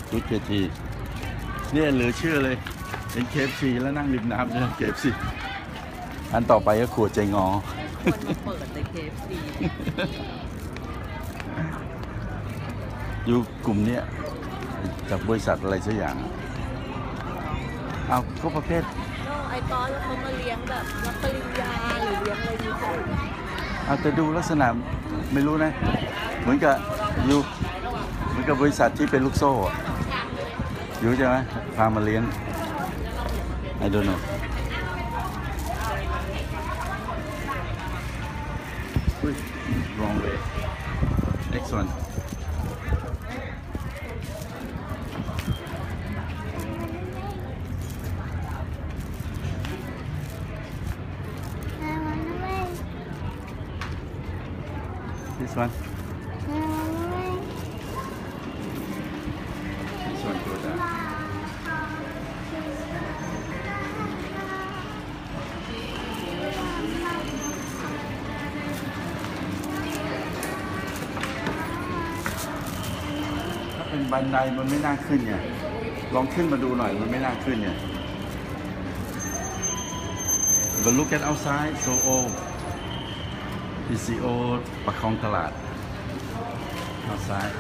ชุดเคทีเนี่ยเหลือเชื่อเลยเป็นเคฟซีแล้วนั่งริมน้ำเนี่ยเคฟซีอันต่อไปก็ขวดใจงอคนมาเปิดในเคฟซีอยู่กลุ่มเนี้ยจากบริษัทอะไรสักอย่างเอาก็ประเภทไอตอนแล้วเขามาเลี้ยงแบบรับปริญญาหรือเลี้ยงอะไรอยู่เอาแต่ดูลักษณะไม่รู้นะเหมือนกับบริษัทที่เป็นลูกโซ่อยู่ใช่ไหมพามาเลี้ยง I don't know wrong way next one this one this one go downเป็นบันไดมันไม่น่าขึ้นไงลองขึ้นมาดูหน่อยมันไม่น่าขึ้นไง But look at outside so old It's the old ประคองตลาด outside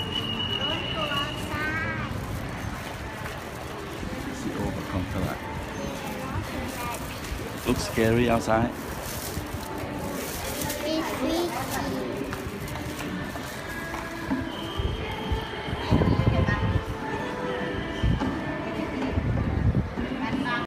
It's the old ประคองตลาด Looks scary outside It's risky